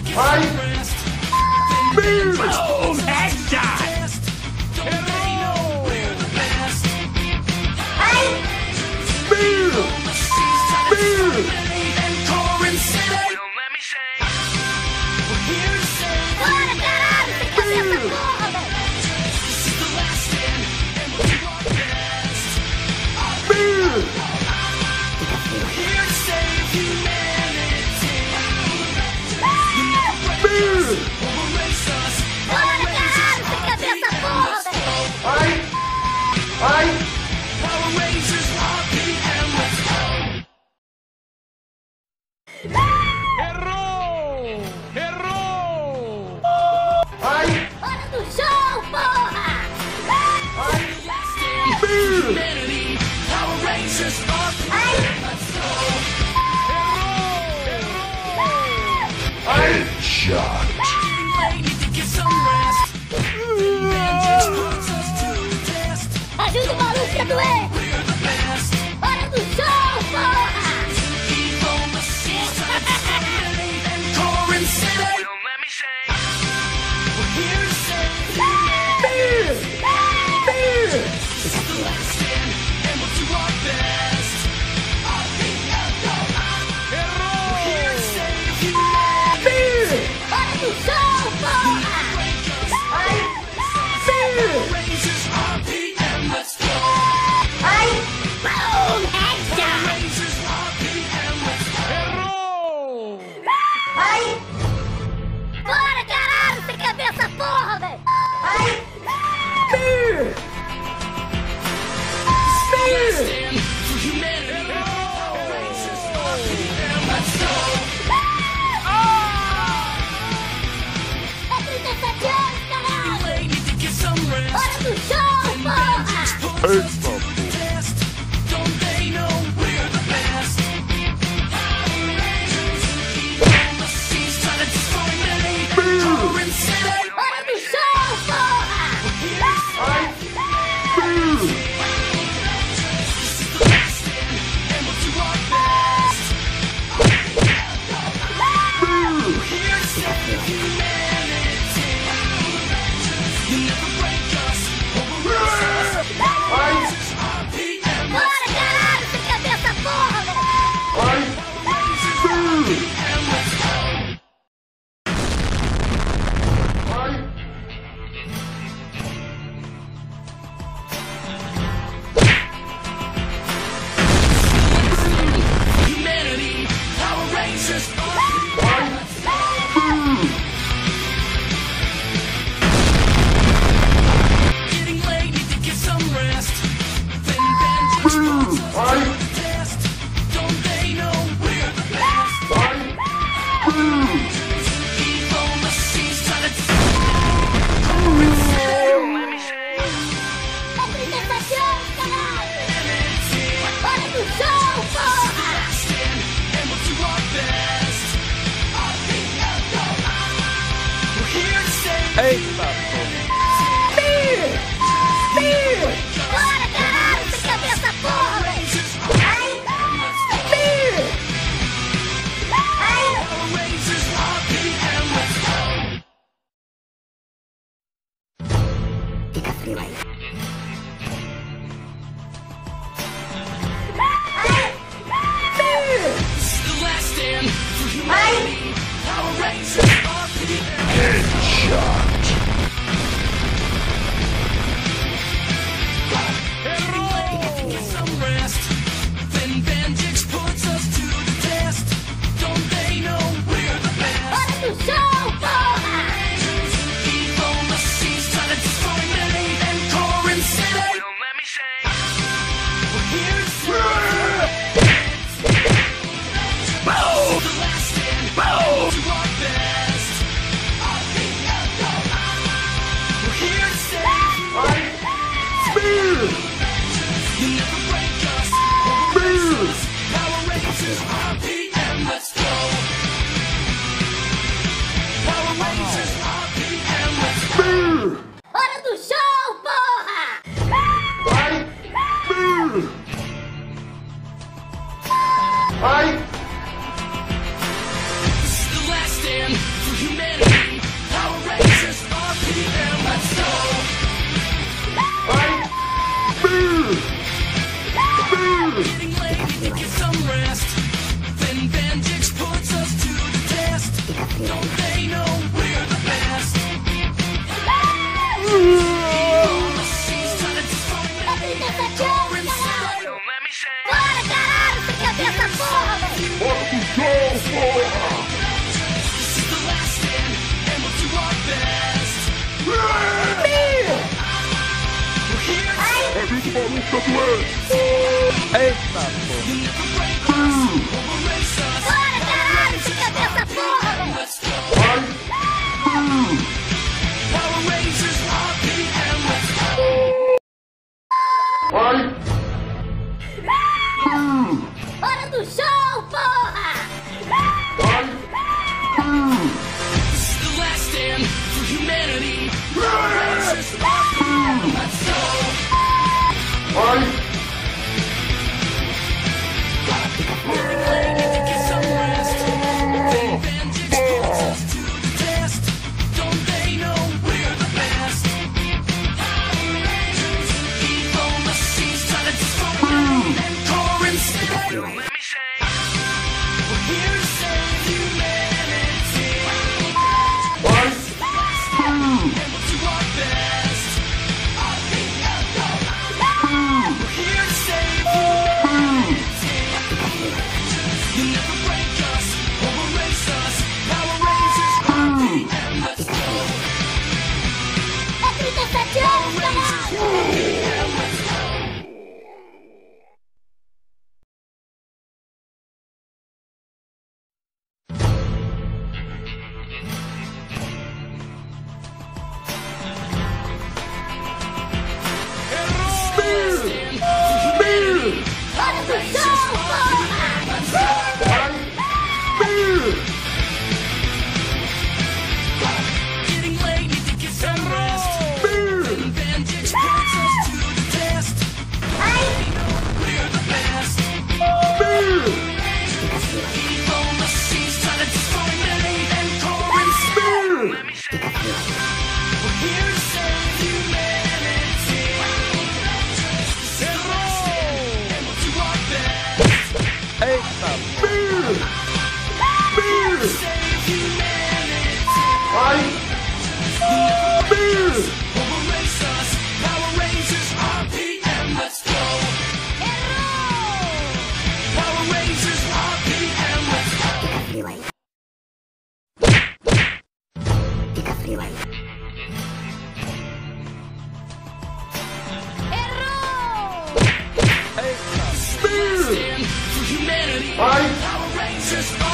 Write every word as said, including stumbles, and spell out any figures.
Vai! Boom! Headshot! Bora, caralho! Você quer ver essa porra, velho? Bora, caralho! Você quer ver essa porra, velho? Vai! Vai! Errou! Errou! Vai! Hora do show, porra! Vai! Shot. Ajuda o maluco a doer! Hora do show, porra! Hora do show, porra! Boom! Headshot! Errou! Bora, caralho! Você quer ver essa porra, velho? É trinta e sete anos, caralho! Hora do show, porra! Eita, pô. Hora do show, porra! Bora, caralho! Você quer ver essa porra, velho? Vai! Vai! Vai! É trinta e sete anos, caralho! Hora do show, porra! Eita, pô! Bora, caralho! Você quer ver essa porra, velho? Fica frio aí. Headshot. Hora do show, porra! Hora do show, porra! Vai! Vai! Bora, caralho, você quer ver essa porra, velho? Hora do show, porra! Ajuda o maluco da doença! Eita, porra. Bora, caralho, você quer ver essa porra, velho? Vai! Vai! Hora do show, porra! Vai! Vai! É trinta e sete anos, caralho! Hora do show, porra! Eita, Vai! eita. Vai!